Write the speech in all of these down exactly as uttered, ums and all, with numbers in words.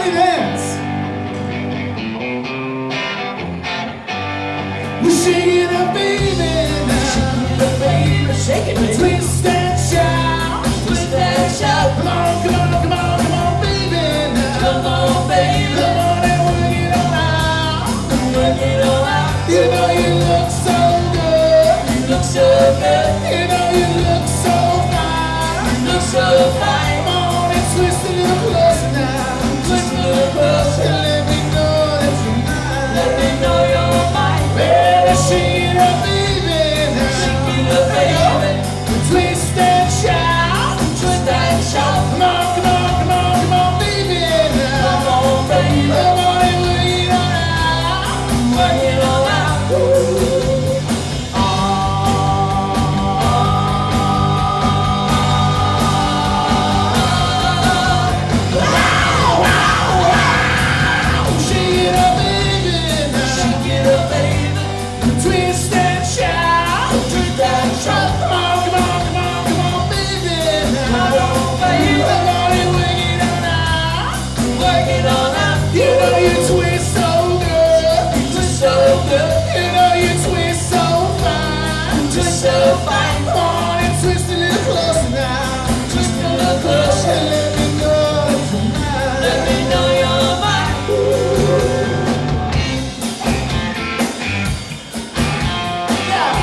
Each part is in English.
Everybody dance. We shake it up, baby. Shake it up, baby. Shake it, baby. Twist and shout. Twist and shout. Come on, come on, come on, come on, baby. Now. Come on, baby. Come on and work it all out. Work it all out. You know you look so good. You look so good. You know you look so fine. You look so fine. Come on and twist a little closer now. Twist a little closer. And let me know that you're mine. Let me know you're mine. Baby, shake it up, baby. Now. Shake it up, baby. Twist and shout. Twist and shout. Come on, come on, come on, come on, baby. Now. Come on, baby. Come on and work it all out. Work it all out. Ooh. So fine, come on and twist a little closer now. Twist a little closer. And let me know that you're mine. Let me know you're mine. Yeah.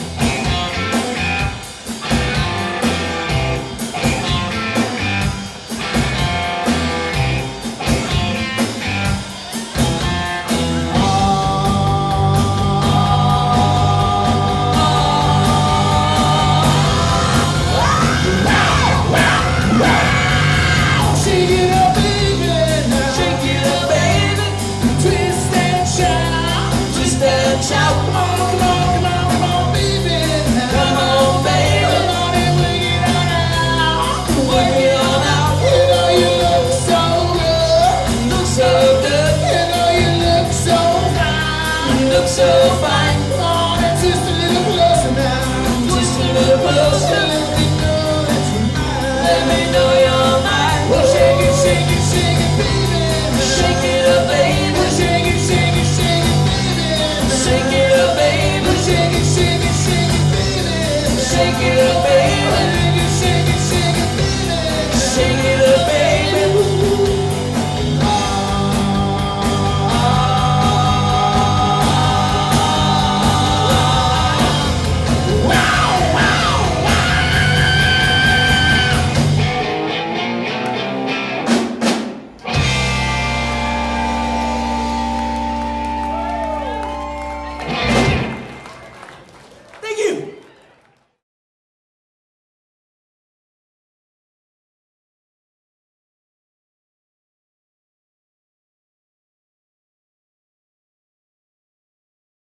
Shout, come on, come on, come on, come on, baby. Come on, baby. Come on and work it on out. Work it on out. You know you look so good. You look so good. You know you look so fine. You look so fine.